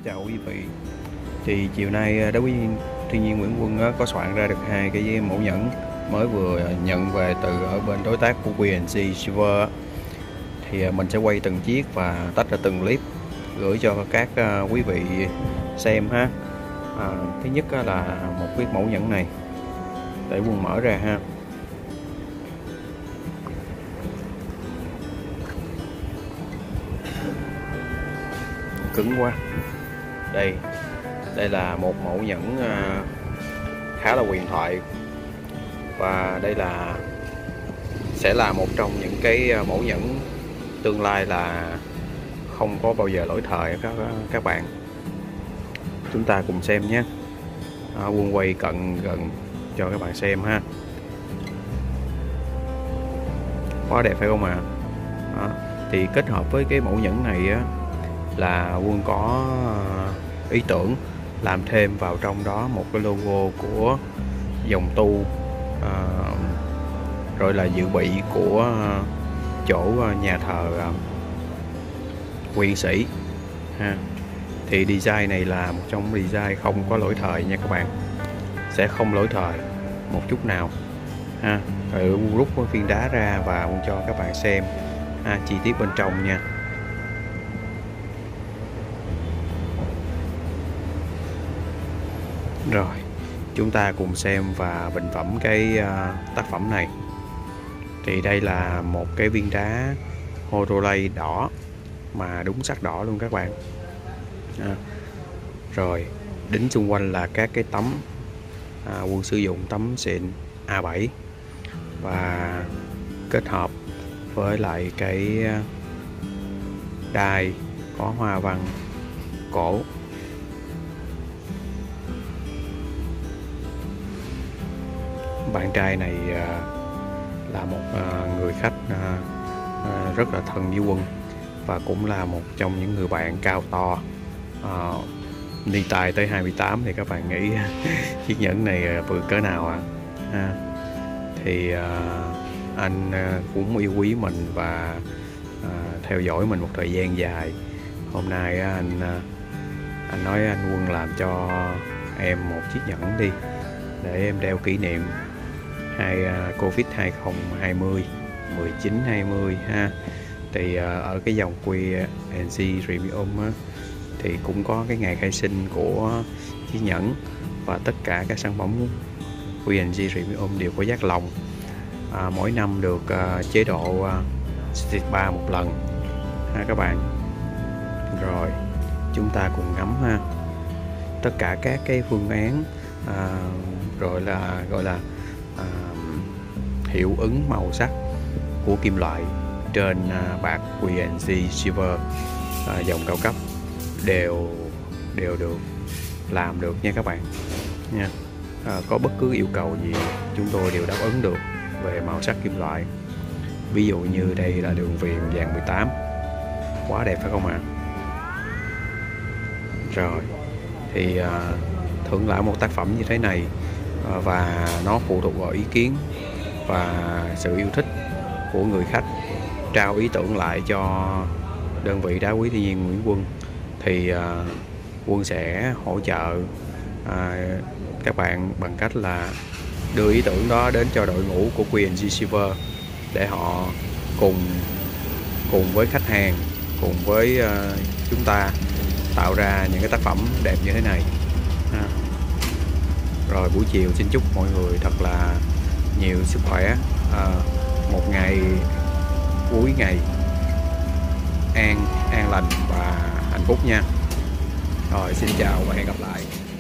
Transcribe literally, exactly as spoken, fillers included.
chào quý vị. Thì chiều nay đối với thiên nhiên Nguyễn Quân có soạn ra được hai cái mẫu nhẫn mới vừa nhận về từ ở bên đối tác của vê en xê Silver. Thì mình sẽ quay từng chiếc và tách ra từng clip gửi cho các quý vị xem ha. À, thứ nhất là một cái mẫu nhẫn này, để Quân mở ra ha. Cứng quá. Đây, đây là một mẫu nhẫn khá là huyền thoại, và đây là sẽ là một trong những cái mẫu nhẫn tương lai là không có bao giờ lỗi thời các các bạn. Chúng ta cùng xem nhé. À, Quân quay cận gần cho các bạn xem ha. Quá đẹp phải không ạ? À? Thì kết hợp với cái mẫu nhẫn này á, là Quân có ý tưởng làm thêm vào trong đó một cái logo của dòng tu, à, rồi là dự bị của chỗ nhà thờ Quyền Sĩ ha. Thì design này là một trong design không có lỗi thời nha các bạn, sẽ không lỗi thời một chút nào ha. Rồi Quân rút cái viên đá ra và Quân cho các bạn xem ha, chi tiết bên trong nha. Rồi chúng ta cùng xem và bình phẩm cái uh, tác phẩm này. Thì đây là một cái viên đá Horolay đỏ, mà đúng sắc đỏ luôn các bạn. À, rồi đính xung quanh là các cái tấm, à, Quân sử dụng tấm xịn A bảy và kết hợp với lại cái đai có hoa văn cổ. Bạn trai này à, là một à, người khách à, à, rất là thân với Quân, và cũng là một trong những người bạn cao to, à, ni tài tới hai mươi tám. Thì các bạn nghĩ chiếc nhẫn này vừa cỡ nào ạ? À? À, thì à, anh à, cũng yêu quý mình và à, theo dõi mình một thời gian dài. Hôm nay à, anh à, anh nói anh Quân làm cho em một chiếc nhẫn đi, để em đeo kỷ niệm hai uh, Covid hai không hai không mười chín hai mươi ha. Thì uh, ở cái dòng vê en xê Premium á, thì cũng có cái ngày khai sinh của chiếc nhẫn, và tất cả các sản phẩm vê en xê Premium đều có giác lòng. À, mỗi năm được uh, chế độ uh, ba một lần ha các bạn. Rồi chúng ta cùng ngắm ha, tất cả các cái phương án, à, rồi là gọi là à, hiệu ứng màu sắc của kim loại trên à, bạc vê en xê Silver à, dòng cao cấp đều đều được làm được nha các bạn nha. À, có bất cứ yêu cầu gì chúng tôi đều đáp ứng được về màu sắc kim loại. Ví dụ như đây là đường viền vàng mười tám, quá đẹp phải không ạ? À? Rồi thì à, thưởng lại một tác phẩm như thế này, à, và nó phụ thuộc vào ý kiến và sự yêu thích của người khách trao ý tưởng lại cho đơn vị đá quý thiên nhiên Nguyễn Quân. Thì à, Quân sẽ hỗ trợ à, các bạn bằng cách là đưa ý tưởng đó đến cho đội ngũ của vê en xê Silver, để họ cùng cùng với khách hàng, cùng với à, chúng ta tạo ra những cái tác phẩm đẹp như thế này ha. Rồi buổi chiều xin chúc mọi người thật là nhiều sức khỏe, à, một ngày cuối ngày an an lành và hạnh phúc nha. Rồi xin chào và hẹn gặp lại.